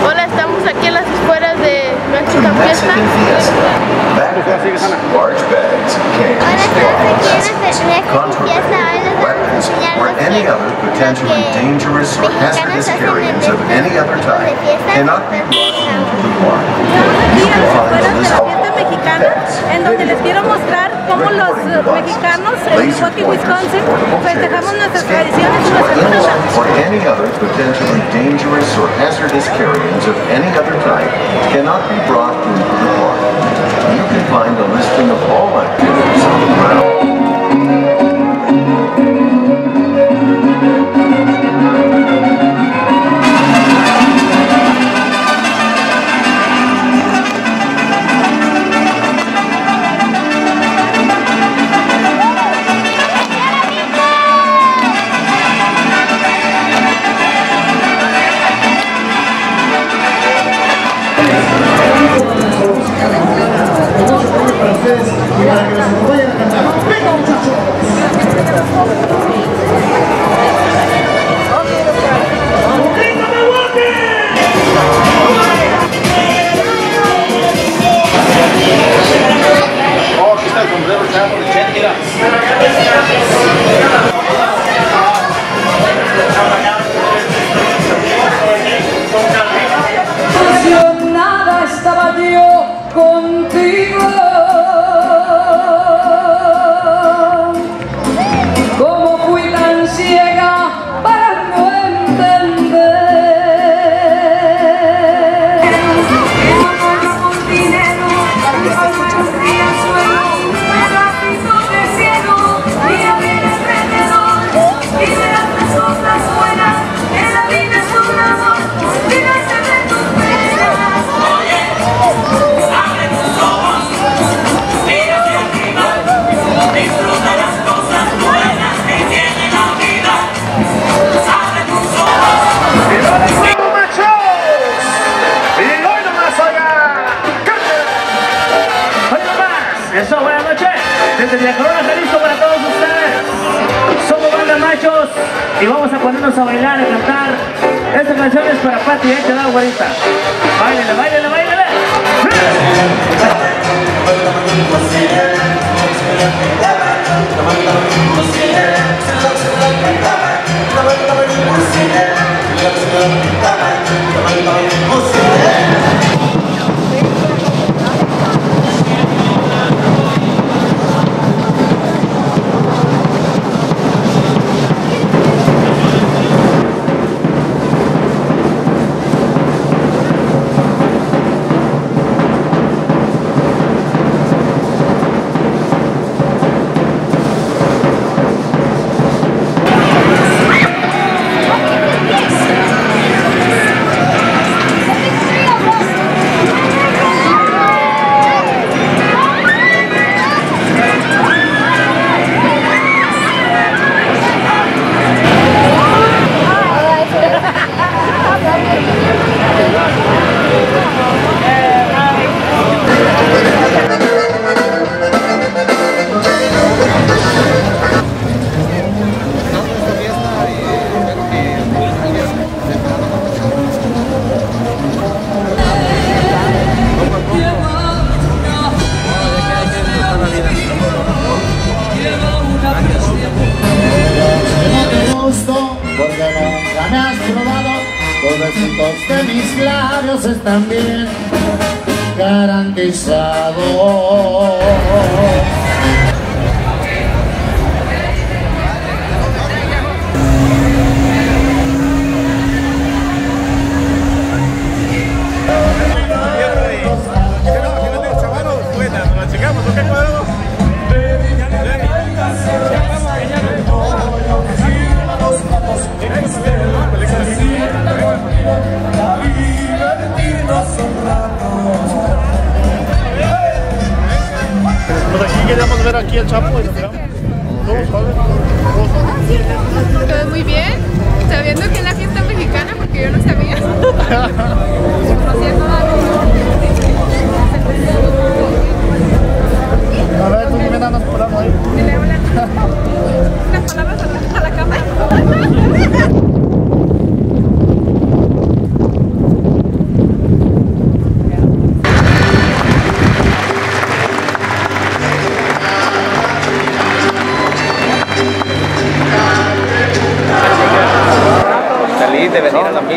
Hola, estamos aquí en las afueras de Mexican Fiesta. Or any other potentially dangerous or hazardous carriers of any other type cannot be brought into the park. You can find a list of en donde les quiero mostrar cómo los mexicanos en Milwaukee, Wisconsin, festejamos nuestras tradiciones y nuestras cosas. Or any other potentially dangerous or hazardous carriers of any other type cannot be brought into the park. You can find a listing of all activities on the ground. Para que nos acompañen a cantar. ¡Venga, muchachos! Oh, aquí está el sombrero chapo de Chet, mira. Nada estaba yo contigo. Como fui tan ciega para no entender. Con dinero, y al suelo, un ratito de cielo, mira bien alrededor, y verás las cosas buenas, en la vida es un amor, olvídate de tus penas. Oye, abre tus ojos, mira hacia arriba, disfruta las cosas buenas que tiene la vida. Abre tus ojos. ¡Y no machos! ¡Y hoy nomás, oiga! ¡Hoy nomás! Eso, buenas noches. Desde Villa Corona, Jalisco, para todos ustedes. Somos Banda Machos y vamos a ponernos a bailar, a cantar. Esta canción es para Pati, ahí te da, güerita. Báilale, báilale, báilale. Porque nunca me has probado, los besitos de mis labios están bien garantizados. Pues aquí queríamos ver aquí el Chapo y lo miramos. Todo muy bien, sabiendo que es la fiesta mexicana porque yo no sabía. A ver, tú me andas parando ahí. Unas palabras a la cámara.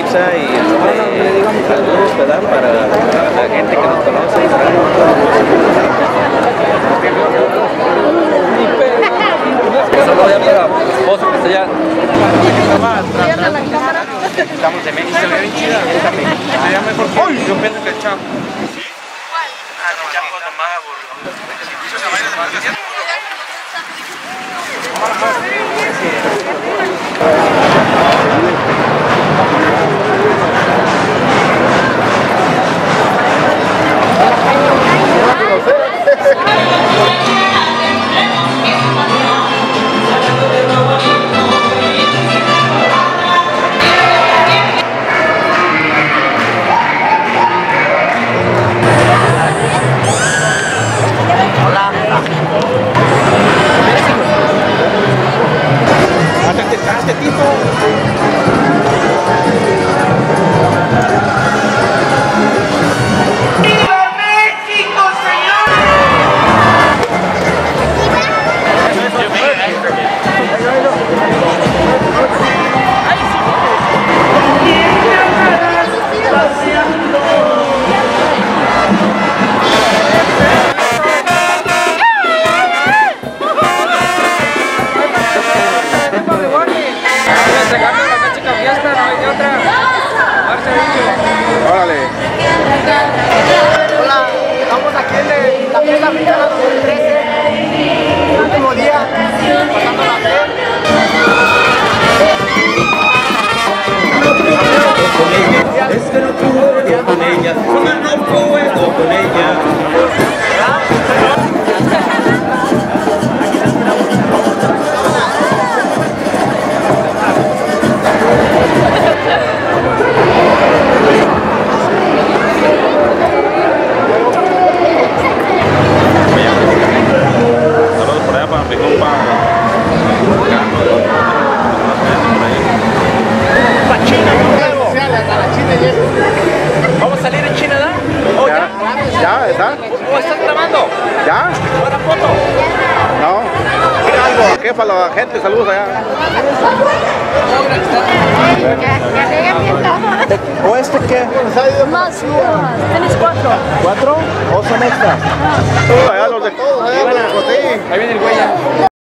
pizza y algunos pedazos para la gente que nos conoce. Saludos a mi esposa que está allá. Estamos de México. Se ve bien chida. Sería mejor que yo pienso que el Chapo. Ah, el Chapo es más aburrido. Hola, estamos aquí en la fiesta africana 2013, último día, pasándola bien. Es que no puedo con ella, no puedo con ella. Saludos por allá para mi compa. Vamos a salir en China, ¿da? ¿Oh, ya? ¿Ya? ¿Está? ¿O estás grabando? ¿Ya? ¿Buena foto? No. Mira algo, aquí para la gente, saludos allá. Que arreglen bien todo. ¿O este qué? Más, tienes 4. ¿4? ¿O son extras? Allá los de todos, allá los de Ahí viene el güey ya.